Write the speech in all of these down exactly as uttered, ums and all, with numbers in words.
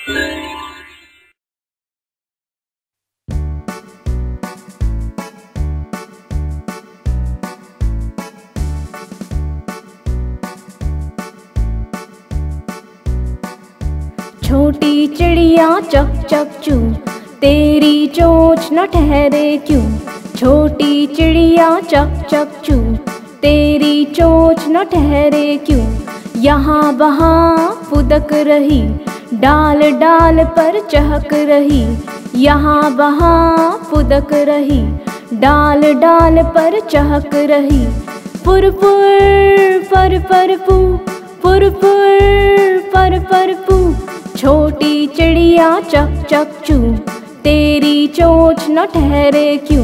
छोटी चिड़िया चक चक चू, तेरी चोंच न ठहरे क्यों। छोटी चिड़िया चक चक चू, तेरी चोंच न ठहरे क्यों। यहाँ वहाँ फुदक रही, डाल डाल पर चहक रही। यहाँ वहाँ फुदक रही, डाल डाल पर चहक रही। फुर फुर फर फर फू, फुर फुर फर फर फू। छोटी चिड़िया चक चक चू, तेरी चोंच न ठहरे क्यों।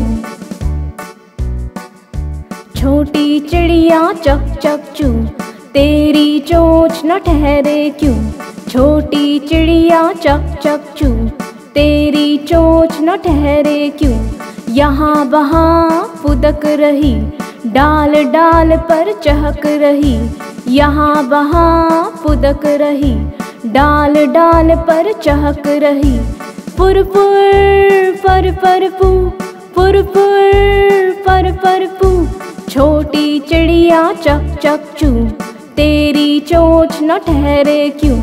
छोटी चिड़िया चक चक चू, तेरी चोंच न ठहरे क्यों। छोटी चिड़िया चक चक चू, तेरी चोंच न ठहरे क्यों। यहाँ वहाँ फुदक रही, डाल डाल पर चहक रही। यहाँ वहाँ फुदक रही, डाल डाल पर चहक रही। फुर फुर फर फर फू, फुर फुर फर फर फू। छोटी चिड़िया चक चक चू, तेरी चोंच न ठहरे क्यों।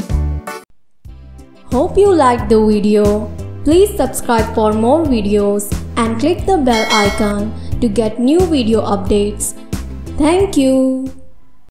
Hope you liked the video. Please subscribe for more videos and click the bell icon to get new video updates. Thank you.